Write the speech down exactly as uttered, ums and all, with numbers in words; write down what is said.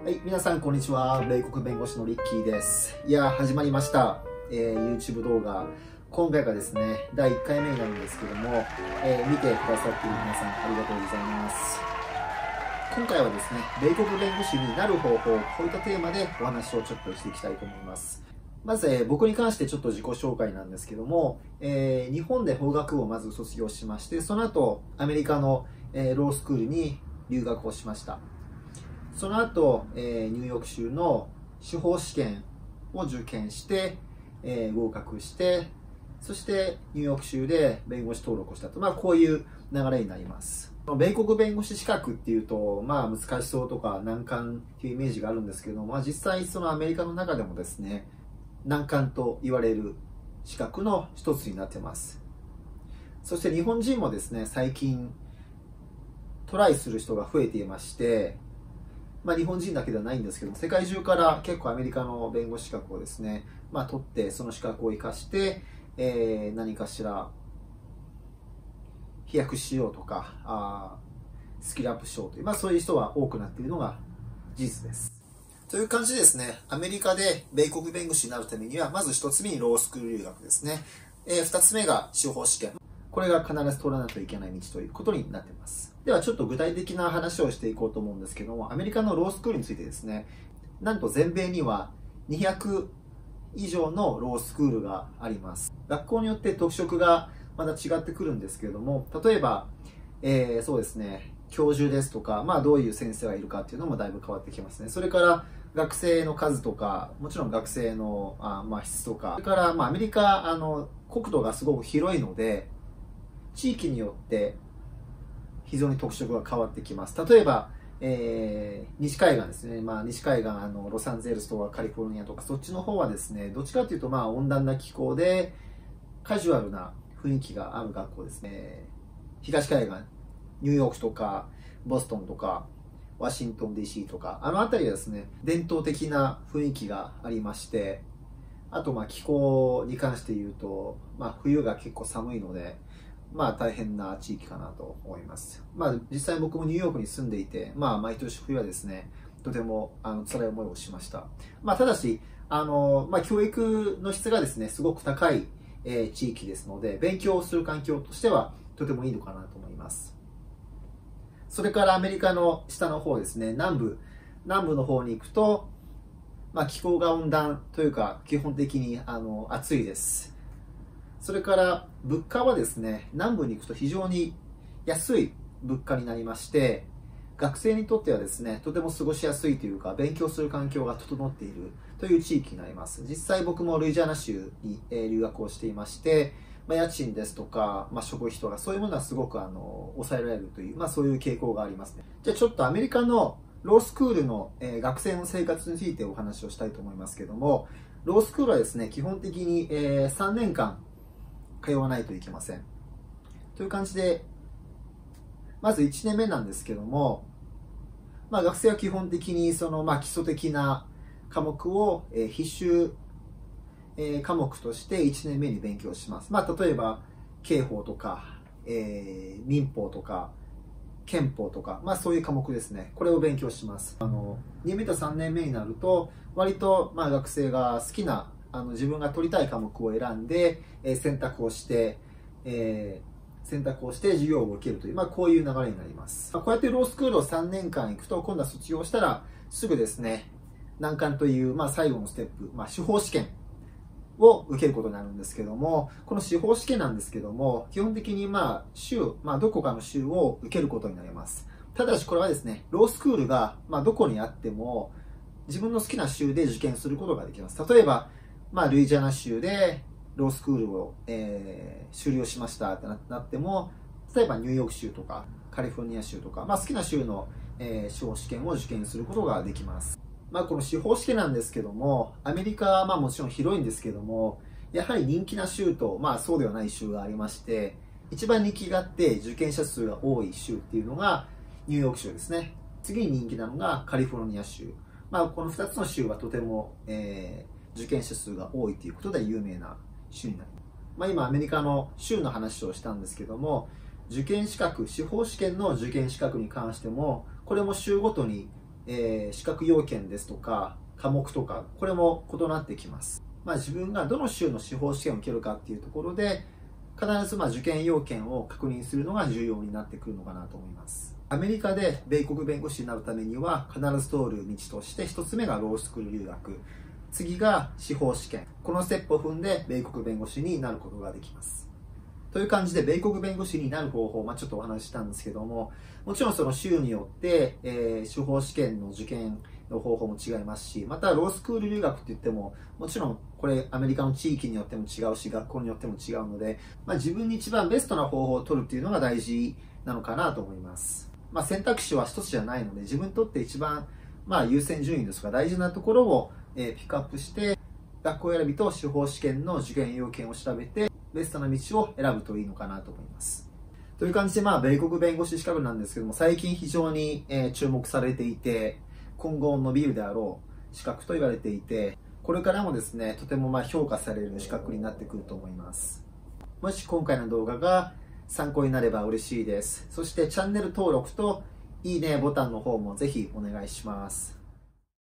はい、皆さんこんにちは。米国弁護士のリッキーです。いや、始まりました。えー、YouTube 動画。今回がですね、だいいっかいめになるんですけども、えー、見てくださっている皆さんありがとうございます。今回はですね、米国弁護士になる方法、こういったテーマでお話をちょっとしていきたいと思います。まず、えー、僕に関してちょっと自己紹介なんですけども、えー、日本で法学部をまず卒業しまして、その後、アメリカの、えー、ロースクールに留学をしました。その後、えー、ニューヨーク州の司法試験を受験して、えー、合格して、そしてニューヨーク州で弁護士登録をしたと、まあ、こういう流れになります。米国弁護士資格っていうと、まあ、難しそうとか難関っていうイメージがあるんですけども、まあ、実際そのアメリカの中でもですね、難関と言われる資格の一つになってます。そして日本人もですね、最近トライする人が増えていまして、まあ、日本人だけではないんですけども、世界中から結構アメリカの弁護士資格をですね、まあ、取ってその資格を生かして、えー、何かしら飛躍しようとかあスキルアップしようという、まあ、そういう人は多くなっているのが事実です。という感じでですね、アメリカで米国弁護士になるためには、まず一つ目にロースクール留学ですね。えー、二つ目が司法試験。これが必ず通らないといけない道ということになっています。ではちょっと具体的な話をしていこうと思うんですけども、アメリカのロースクールについてですね、なんと全米にはにひゃく以上のロースクールがあります。学校によって特色がまだ違ってくるんですけれども、例えば、えー、そうですね、教授ですとか、まあどういう先生がいるかっていうのもだいぶ変わってきますね。それから学生の数とか、もちろん学生のあ、まあ、質とか、それからまあアメリカ、あの、国土がすごく広いので、地域によって非常に特色が変わってきます。例えば、えー、西海岸ですね、まあ、西海岸あのロサンゼルスとかカリフォルニアとかそっちの方はですね、どっちかというとまあ温暖な気候でカジュアルな雰囲気がある学校ですね。東海岸、ニューヨークとかボストンとかワシントン ディーシー とかあの辺りはですね、伝統的な雰囲気がありまして、あとまあ気候に関して言うと、まあ、冬が結構寒いので、まあ大変な地域かなと思います。まあ実際僕もニューヨークに住んでいて、まあ毎年冬はですね、とてもあの辛い思いをしました。まあただし、あの、まあ教育の質がですね、すごく高い、えー、地域ですので、勉強をする環境としてはとてもいいのかなと思います。それからアメリカの下の方ですね、南部、南部の方に行くと、まあ気候が温暖というか、基本的にあの暑いです。それから物価はですね、南部に行くと非常に安い物価になりまして、学生にとってはですね、とても過ごしやすいというか、勉強する環境が整っているという地域になります。実際僕もルイジアナ州に留学をしていまして、まあ、家賃ですとか、まあ、食費とかそういうものはすごくあの抑えられるという、まあ、そういう傾向がありますね。じゃあちょっとアメリカのロースクールの、えー、学生の生活についてお話をしたいと思いますけども、ロースクールはですね、基本的に、えー、さんねんかん通わないといけません。という感じで、まずいちねんめなんですけども、まあ、学生は基本的にその、まあ、基礎的な科目を、えー、必修、えー、科目としていちねんめに勉強します。まあ、例えば、刑法とか、えー、民法とか、憲法とか、まあ、そういう科目ですね。これを勉強します。あのにねんめとさんねんめになると、割と、まあ、学生が好きなあの自分が取りたい科目を選んで、えー、選択をして、えー、選択をして授業を受けるという、まあ、こういう流れになります。まあ、こうやってロースクールをさんねんかん行くと、今度は卒業したらすぐですね、難関という、まあ、最後のステップ、まあ、司法試験を受けることになるんですけども、この司法試験なんですけども、基本的にまあ州、まあ、どこかの州を受けることになります。ただしこれはですね、ロースクールがまあどこにあっても自分の好きな州で受験することができます。例えば、まあ、ルイジアナ州でロースクールを、えー、修了しましたってなっても、例えばニューヨーク州とかカリフォルニア州とか、まあ、好きな州の、えー、司法試験を受験することができます。まあ、この司法試験なんですけども、アメリカはまあもちろん広いんですけども、やはり人気な州と、まあ、そうではない州がありまして、一番人気があって受験者数が多い州っていうのがニューヨーク州ですね。次に人気なのがカリフォルニア州。まあ、このふたつの州はとても、えー、受験者数が多いということで有名な州になります。まあ、今アメリカの州の話をしたんですけども、受験資格、司法試験の受験資格に関しても、これも州ごとにえー、資格要件ですとか、科目とか、これも異なってきます。まあ自分がどの州の司法試験を受けるかっていうところで、必ずまあ受験要件を確認するのが重要になってくるのかなと思います。アメリカで米国弁護士になるためには、必ず通る道として、一つ目がロースクール留学。次が司法試験。このステップを踏んで、米国弁護士になることができます。という感じで、米国弁護士になる方法を、まあ、ちょっとお話ししたんですけども、もちろんその州によって、えー、司法試験の受験の方法も違いますし、またロースクール留学って言っても、もちろんこれアメリカの地域によっても違うし、学校によっても違うので、まあ、自分に一番ベストな方法を取るっていうのが大事なのかなと思います。まあ、選択肢は一つじゃないので、自分にとって一番、まあ、優先順位ですとか大事なところを、えー、ピックアップして、学校選びと司法試験の受験要件を調べて、ベストな道を選ぶといいのかなと思います。という感じで、まあ、米国弁護士資格なんですけども、最近非常に、えー、注目されていて、今後伸びるであろう資格と言われていて、これからもですね、とてもまあ評価される資格になってくると思います。もし今回の動画が参考になれば嬉しいです。そしてチャンネル登録といいねボタンの方もぜひお願いします。